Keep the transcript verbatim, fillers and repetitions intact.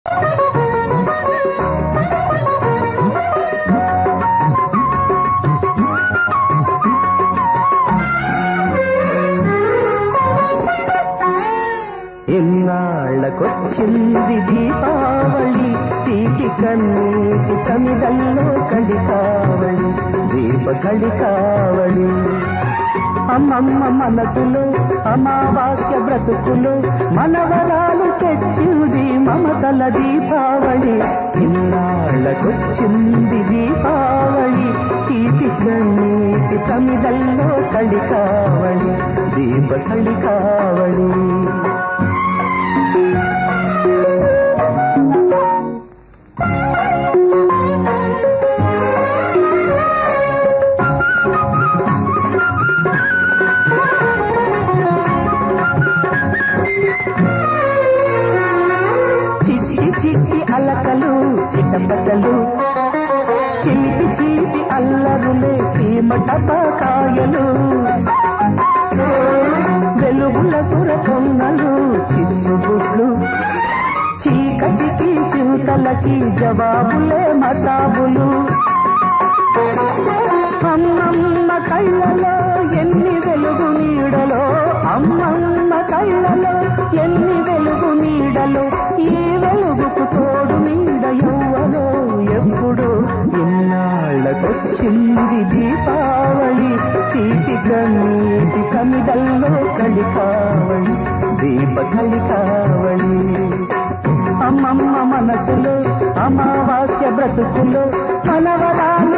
ఎన్నాళ్ళకొచ్చింది దీపావళి, తీపి కన్నీటి కమిదల్లో కలికావళి, దీప కలికావళి. అమ్మమ్మ మనసులో అమావాస్య బ్రతుకులో మనవరాలు తెచ్చింది మమతల దీపావళి. ఇన్నాళ్ళకొచ్చింది దీపావళి, తీపి కన్నీటి కమిదల్లో కలికావళి, దీప కలికావళి. చిట్టి చిట్టి అలకలు చిట్టపట్టలు, చిలిపి చిలిపి అల్లరులే సీమ టపాకాయలు, వెలుగుల సురకొంగలు చిచ్చుబుట్లు, చీకటికి చిరుతలకి జవాబులే మతాబులు. అమ్మమ్మ కళ్ళలో ఎన్ని వెలుగు నీడలో, అమ్మమ్మ కళ్ళలో ఎన్ని వెలుగు నీడలో, ఈ వెలుగుకు తోడు నీడ ఎవ్వరో ఎప్పుడు. ఇన్నాళ్ళకొచ్చింది దీపావళి, తీపి కన్నీటి కమిదల్లో కలికావళి, దీప కలికావళి. అమ్మమ్మ మనసులో అమావాస్య బ్రతుకులో మనవరాలు